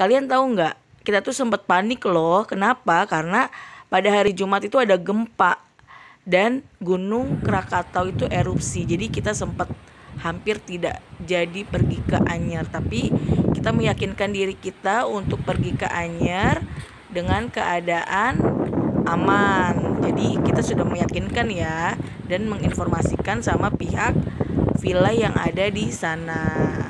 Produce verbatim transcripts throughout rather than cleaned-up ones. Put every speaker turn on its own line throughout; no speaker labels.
Kalian tahu nggak? Kita tuh sempat panik loh. Kenapa? Karena pada hari Jumat itu ada gempa dan Gunung Krakatau itu erupsi. Jadi kita sempat hampir tidak jadi pergi ke Anyer. Tapi kita meyakinkan diri kita untuk pergi ke Anyer dengan keadaan aman. Jadi kita sudah meyakinkan ya, dan menginformasikan sama pihak villa yang ada di sana.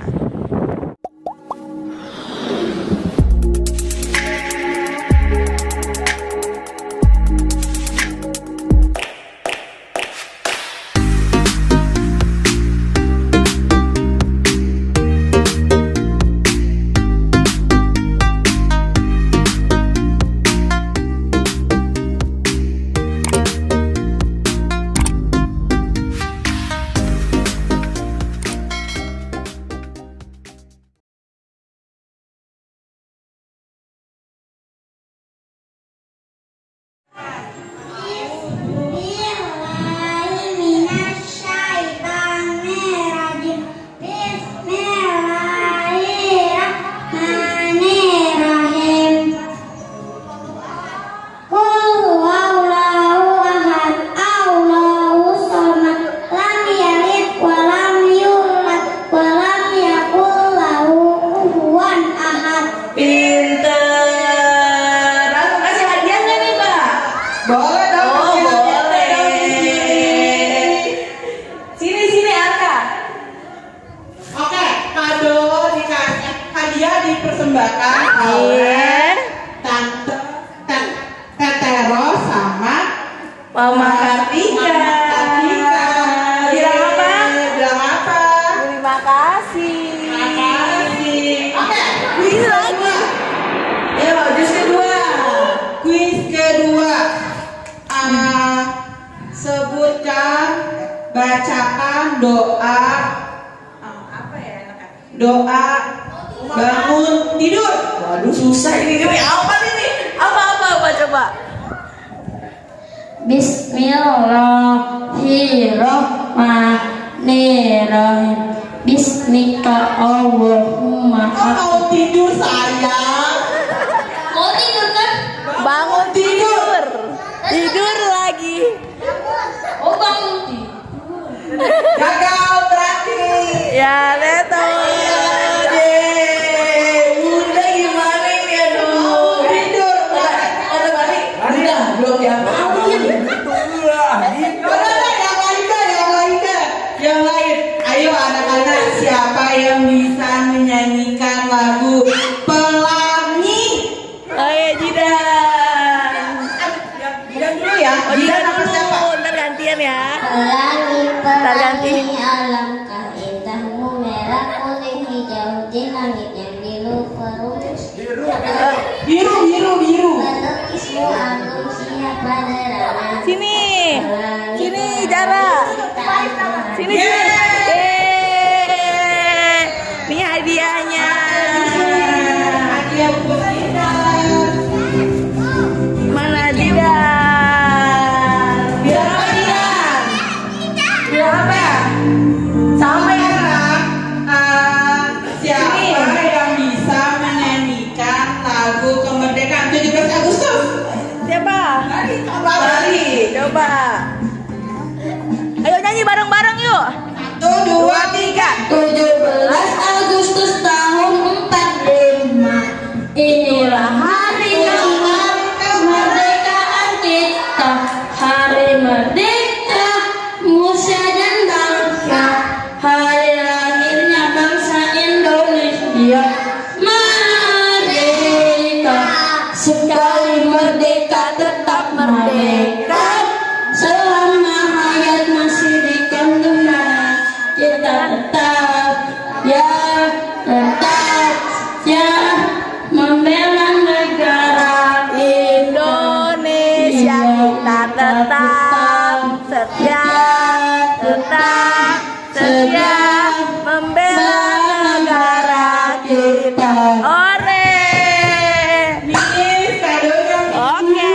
Dipersembahkan oleh Tante Tetero sama
Mama Kartika.
Bilang apa? Bilang apa?
Terima kasih.
Terima kasih. Oke,
Kuis lagi.
Ya, kuis kedua. Kuis kedua. Uh, sebutkan, bacakan doa. Uh, apa ya? Doa bangun tidur.
Waduh, susah ini. Ini apa ini? Apa-apa apa coba?
Bismillahirrahmanirrahim. Bismika Allahumma.
Kok mau tidur sayang?
Mau tidur kan?
Bangun tidur. Tidur lagi.
Oh, bangun tidur.
Gagal berarti.
Ya, Leto.
Bunda gimana ini, aduh. Tidur. Ada balik. Ada belum yang lain. Yang lain dah, yang lain dah. Yang lain. Ayo anak-anak, siapa yang bisa menyanyikan lagu Pelangi?
Ayo Jidan.
Jidan dulu ya.
Oh, Jidan
sama
dulu.
siapa?
Ntar gantian ya.
Pelangi,
Ntar ganti.
pelangi, alangkah indahmu, merah, kuning, hijau di langit yang biru perus.
Biru, biru, biru.
Melukismu agung siapa nerangan.
Sini. Sini Jara. Sini sini. Yeay. Ini hadiahnya.
Hadiah buat kita.
Mana Jidan?
Biar apa Jidan? Biar apa? Sama ya Kak. Uh, siapa yang bisa menyanyikan lagu kemerdekaan tujuh belas Agustus?
Siapa?
Bari.
Coba. Ayo nyanyi bareng-bareng yuk.
Satu, dua, tiga.
tujuh belas Agustus tahun empat puluh lima. Inilah hari kemerdekaan kita. Hari merdeka Musa dan bangsa. Hari lahirnya bangsa Indonesia. Merdeka, sekali merdeka tetap merdeka. Selama hayat masih di kandung kita tetap ya tetap ya membela negara
Indonesia kita tetap setia, tetap setia membela negara kita. Ore.
Ini kadonya.
Oke.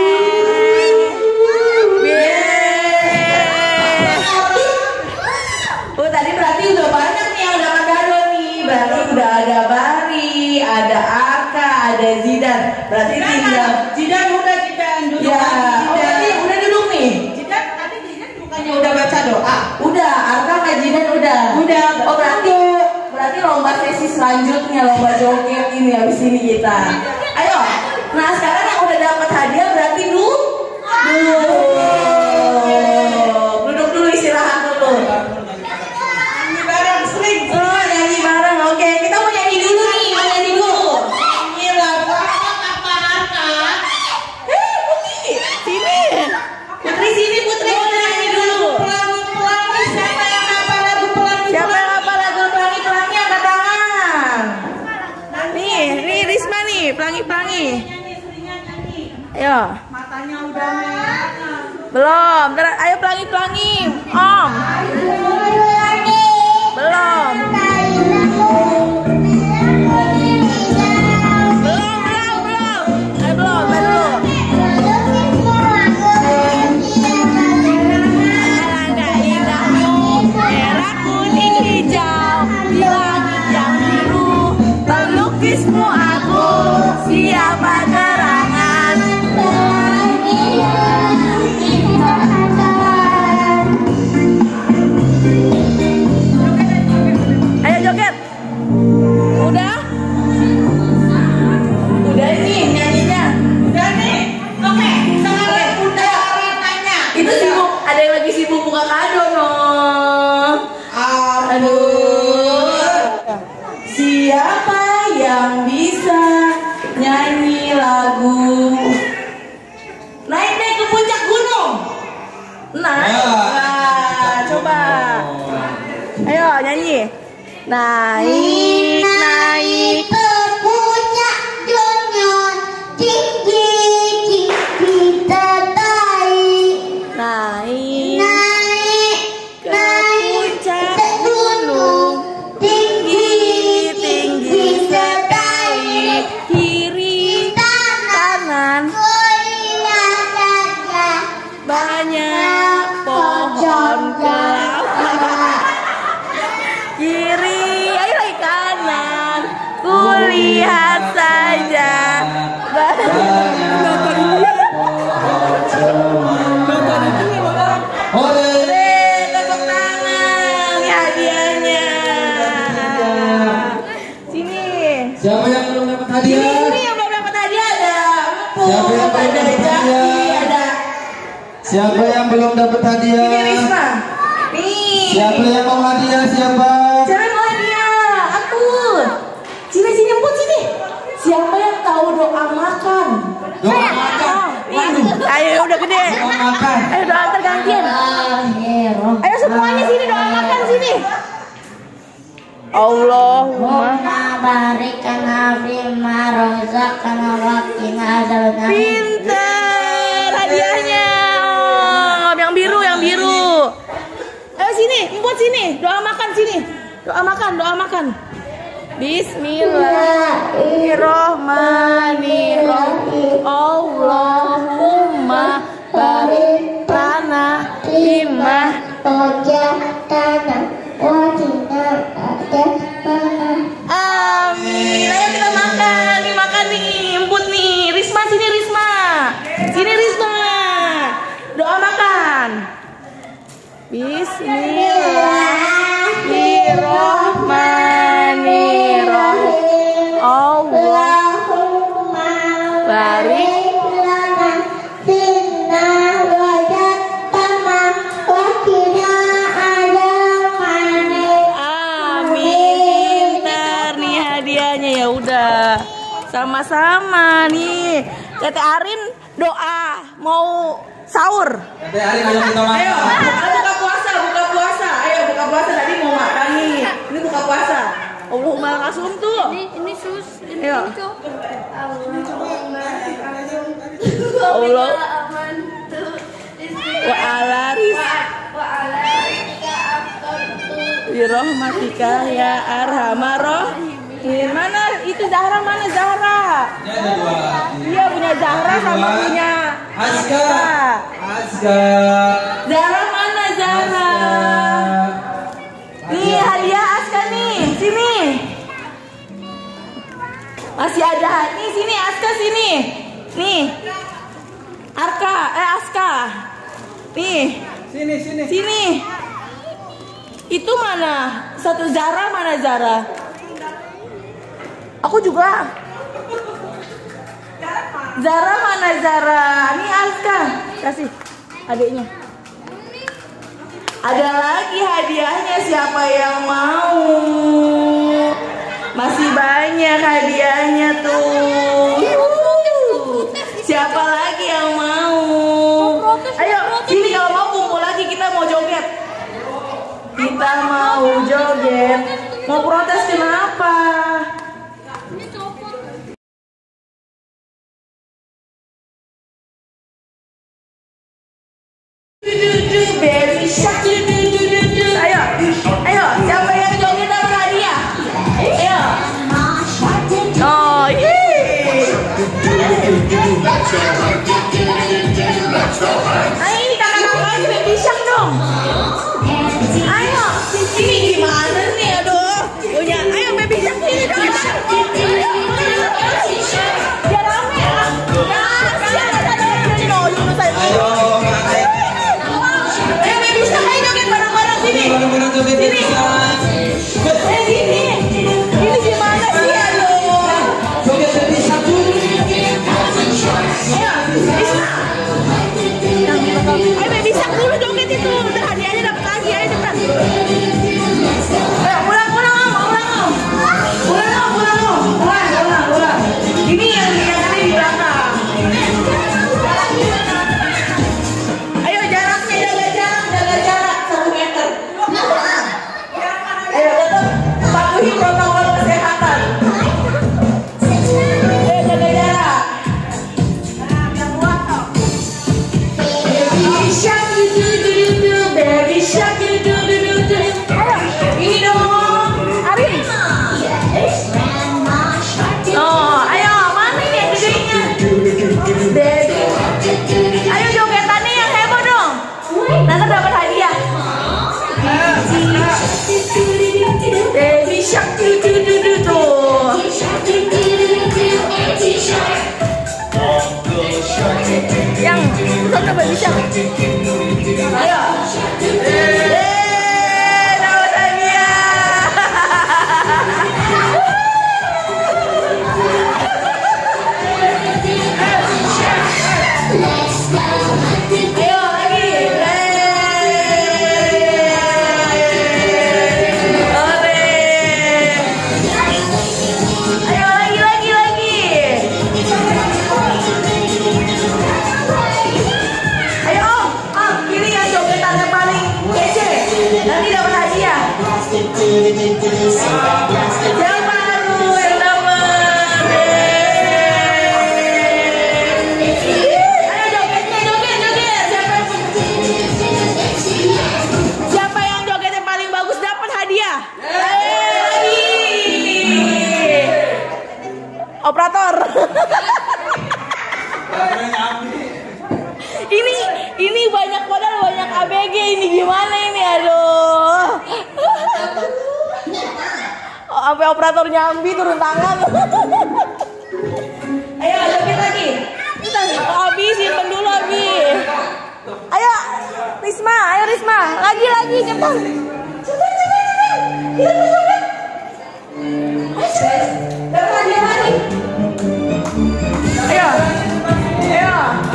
Yeay.
Oh tadi berarti udah banyak nih yang dapat kado nih. Berarti udah ada Bari, ada Aka, ada Zidan. Berarti tinggal
Zidan udah Zidan duduk
ya.
lagi.
Oh, berarti udah duduk nih.
Zidan tadi Zidan bukannya udah baca doa?
Udah, Arka sama Zidan udah.
Udah.
Oh berarti berarti lomba sesi selanjutnya, lomba joget ini habis ini kita. Ayo. Nah sekarang yang udah dapat hadiah berarti dulu. Duduk. Duduk dulu, istirahat dulu.
Nyanyi bareng sering.
Oh, nyanyi bareng. Oke, kita mau nyanyi dulu nih. Mau nyanyi dulu.
Nyanyi lagu apa Arka?
Eh, Putri. Sini. Putri sini, Putri. Putri nyanyi dulu.
Pelangi-pelangi siapa yang hafal lagu pelangi?
Siapa yang hafal lagu pelangi-pelangi angkat tangan. Nih, nih Risma nih, pelangi-pelangi.
Nyanyi seringnya nyanyi.
Ayo.
Matanya udah merah.
Belum. Ntar, ayo pelangi-pelangi. Om. Belum. Belum, belum, belum. Ayo belum, ayo dulu. Alangkah indahmu, merah, kuning, hijau, di langit yang biru, pelukismu aku, siapa gerangan. Ayo joget. Udah? Udah nih nyanyinya.
Udah nih. Oke, sekarang udah tanya.
Itu sibuk, ada yang lagi sibuk buka kado no.
Aduh.
Aduh. Siapa yang bisa nyanyi lagu Naik naik ke puncak gunung? Naik. Nah, coba. Ayo nyanyi. Naik naik.
ke puncak gunung tinggi tinggi terbaik.
Naik
Naik
ke
naik
puncak
ke gunung tinggi tinggi terbaik.
kiri kanan
Kulihat saja
banyak pohon kelapa. Kiri, ayo lagi kanan. Kulihat saja. Oke, tepuk tangan. Ini hadiahnya. Sini.
Siapa yang belum dapat
Sini,
hadiah?
sini yang belum dapat hadiah ada.
Siapa yang belum
ada
dapat
Jaki,
hadiah?
ada.
Siapa yang belum dapat
Ini
hadiah?
Risma. Nih.
Siapa yang mau hadiah? Siapa?
Siapa yang mau hadiah? Aku. Sini sini emput sini. Siapa yang tahu doa makan?
Doa makan.
Nih. Ayo udah gede.
Doa makan.
Ayo doa antar gantian. Ayo semuanya sini doa makan sini. Allahumma
barik kana fima razaqana wa qina adzabannar.
pinter hadiahnya. Oh, yang biru yang biru. Ayo sini, emput sini. Doa makan sini. Doa makan, doa makan. Bismillahirrahmanirrahim. Allahumma barik lana fima.
Rojatana wa qina adzabannar.
Amin. Ayo kita makan. Nih makan nih. Emput nih. Risma sini Risma. Sini Risma. Doa makan. Bismillahirrahmanirrahim. Allah barik.
lana fima rojatana wa qina adzabannar.
Amin. Pintar nih hadiahnya ya udah. Sama-sama nih. Tete Arin doa mau sahur.
Tete Arin, ayo kita makan.
Ayo, buka puasa, buka puasa. Ayo buka puasa tadi mau makan nih. Ini buka puasa. Allahumma lakasum tuh.
Ini ini sus ini
Ayo.
itu.
Allah wa ala ris birahmatika ya arhamar rahimin. Mana itu Zahra, mana Zahra?
Ini ada dua lagi.
Iya punya Zahra sama punya
Aska. Aska.
Zahra mana Zahra? Nih hadiah Aska nih, sini.
Masih ada. Nih sini Aska sini. Nih. Arka, eh Aska. Nih.
Sini, sini.
Sini. Itu mana? Satu Zara mana Zara? Aku juga. Zara mana Zara? Nih Aska. Kasih adiknya. Ada lagi hadiahnya, siapa yang mau? Masih banyak hadiahnya tuh. Siapa lagi yang mau? Ayo, sini kalau mau kumpul lagi, kita mau joget. Kita mau joget. Mau protes kenapa? Baby shark, ayo, ayo, siapa yang joget dapat hadiah? Ayo. Oh, yeay. Ayo, ini kakak-kakak baby shark dong. Ayo, ini gimana nih? Aduh, punya. Ayo baby shark ini dong. Biar rame ya. Ya, siapa ada yang mau dulu saya.
Ayo, ayo. Barang-barang joget
Sini. Eh sini. Ini gimana sih aduh?
joget baby shark dulu.
Ayo, bisa. Ayo baby shark dulu joget itu. Udah hadiahnya dapat lagi. Ayo cepat. Ayo ulang ulang om, ulang om. Ulang om, ulang om. Ulang, ulang, ulang. Ini yang yang ada di belakang. Ayo jaraknya, jaga jarak, jaga jarak satu meter. Ayo tetap patuhi protokol kesehatan. Ayo jaga jarak. Baby shark du du du du, baby shark du du du du du. Ayo, ini dong, Arin. Oh, ayo mana ini yang gedenya? Baby. Ayo jogetannya yang heboh dong. Nanti dapat hadiah. Baby shark du du du du tuh. Yang satu baby shark. Ayo. Eh, dapat hadiah. Ayo lagi. Ayo lagi lagi lagi. Ayo om, om, pilih yang jogetannya paling kece. Nanti dapat hadiah. Siapa lu yang dapat? Ayo jogetnya, joget, joget. Siapa? Siapa yang jogetnya paling bagus dapat hadiah? Eh, lagi. Operator. Ini ini banyak modal, banyak A B G ini gimana ini aduh. Oh, sampai operator nyambi turun tangan. Ayo joget lagi. Oh, Abi simpen dulu Abi. Ayo Risma, ayo Risma, lagi lagi cepat. Cepat cepat cepat. Kita joget. Dapat hadiah lagi. Ayo. Ayo.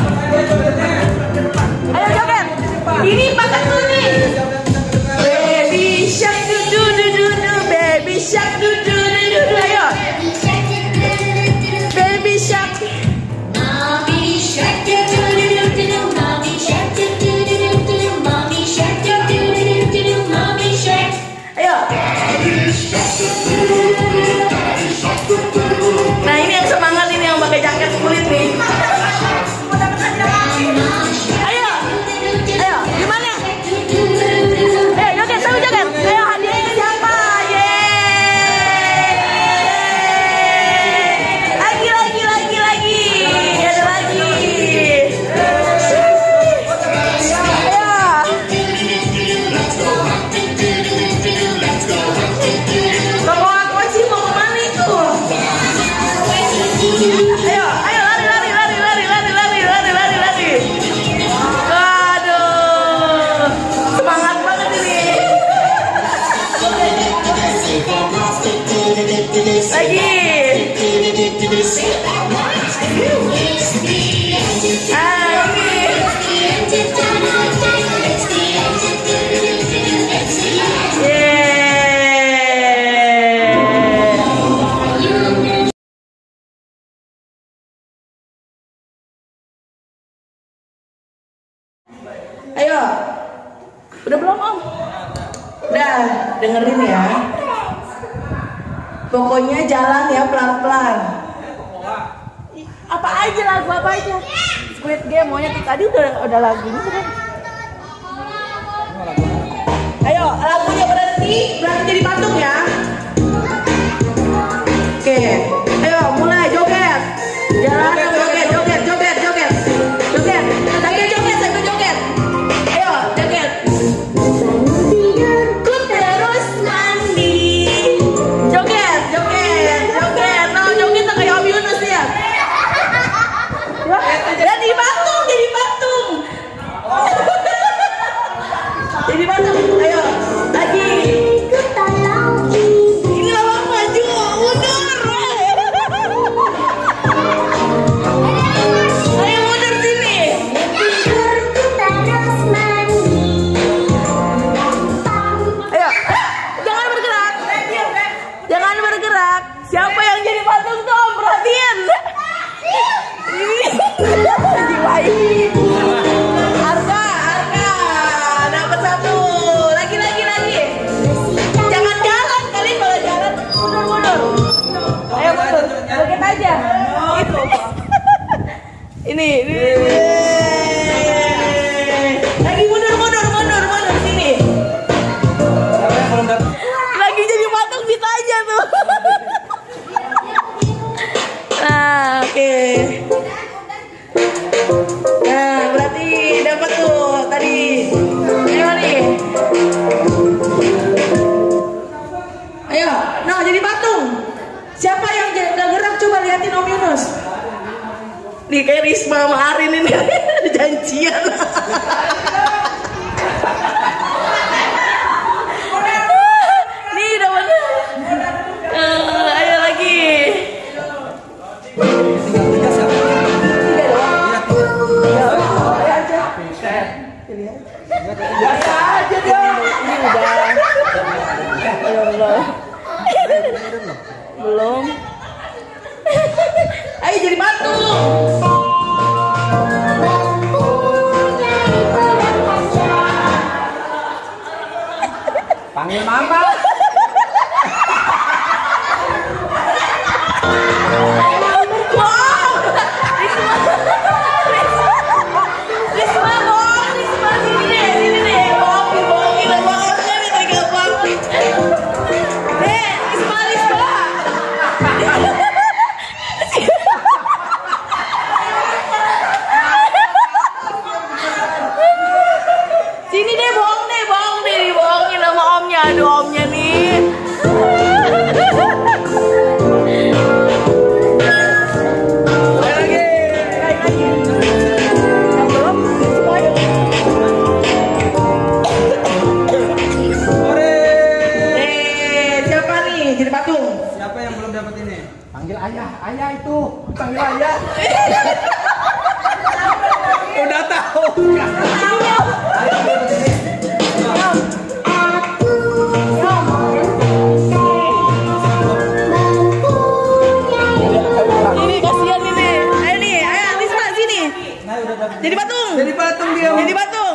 Ayo joget. Ini pakai tuh nih. Baby shark du du du du du, baby shark du du du du du. Ayo. Ayo, ayo lari, lari, lari, lari, lari, lari, lari, lari, lari. Waduh, semangat banget ini. Lagi. Ah, ayo, udah belum om? Udah, dengerin ya. Pokoknya jalan ya pelan-pelan. Apa aja lagu apa aja? Squid Game maunya tadi udah udah lagunya kan? Ayo, lagunya berhenti, berarti jadi patung ya. Oke, ayo mulai joget. Jalan joget, joget, joget, joget, joget. Sambil joget, sambil joget. Ayo, joget. Tidurku terus mandi. Joget, joget, joget. No, joget tuh kayak Om Yunus ya. Jadi patung, jadi patung. Jadi patung. Ayo, lagi. Ini lama maju, mundur. Ayo mundur sini. Ayo, jangan bergerak. Jangan bergerak. Siapa yang jadi patung tuh om? Perhatiin. Jiwain. Arka, Arka, dapat satu. Lagi, lagi, lagi. Jangan jalan kali kalau jalan. Mundur, mundur. Ayo mundur. Joget aja. Itu. Ini, ini. Lagi mundur, mundur, mundur, mundur sini. Lagi jadi patung kita aja tuh. Nah, oke. Nah, berarti dapat tuh tadi. Ayo nih. Ayo, nah jadi patung. Siapa yang gak gerak coba liatin Om Yunus. Nih kayak Risma sama Arin ini janjian. Nih dapat. Uh, ayo lagi. Biasa aja dong. Ini udah. Belum. Belum. Ayo jadi patung.
Panggil mama.
Sini deh, bohong deh, bohong deh, dibohongin sama omnya, aduh omnya nih. Lagi, lagi, yang belum semuanya. Eh, siapa nih jadi patung?
Siapa yang belum dapat ini? Panggil ayah, ayah itu. Panggil ayah. Udah tahu.
Ini kasihan ini. Ayo nih, ayo Risma sini. Jadi patung.
Jadi patung dia.
Jadi patung.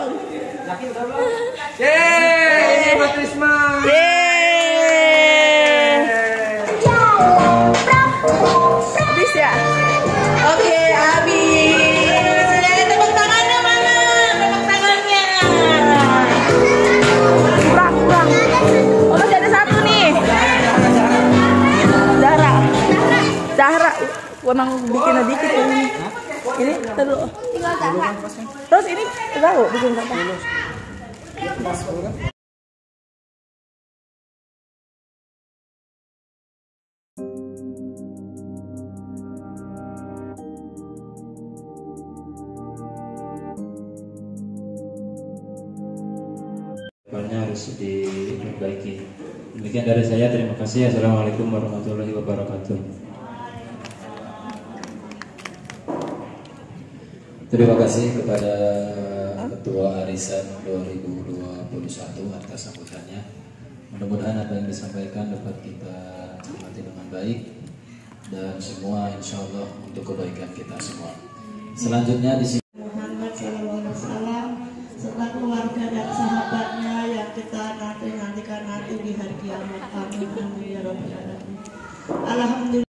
Yeay, ini buat Risma.
Yeay. Habis ya? Oke, habis. Eh, tepuk tangannya mana? Tepuk tangannya. Kurang, kurang. Oh, masih ada satu nih. Zahra. Zahra. Emang bikin dikit ini. Ini terus. Terus ini tahu bikin apa?
depannya harus diperbaiki. Demikian dari saya, terima kasih. Assalamualaikum warahmatullahi wabarakatuh.
Terima kasih kepada Ketua Arisan dua ribu dua puluh satu atas sambutannya. Mudah-mudahan apa yang disampaikan dapat kita cermati dengan baik dan semua insya Allah untuk kebaikan kita semua. Selanjutnya di sini
Muhammad shallallahu alaihi wasallam serta keluarga dan sahabatnya yang kita nanti nantikan nanti di hari kiamat. Amin amin ya rabbal alamin. Alhamdulillah.